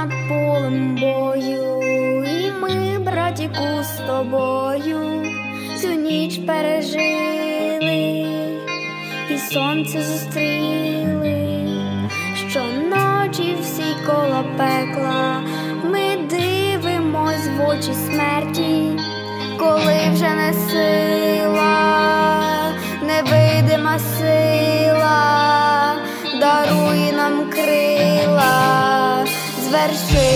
над полем бою, і ми, братіку, з тобою цю ніч пережили, і сонце зустріли. Щоночі всі коло пекла ми дивимось в очі смерті, коли вже не сила, невидима сила дарує нам крила, зверши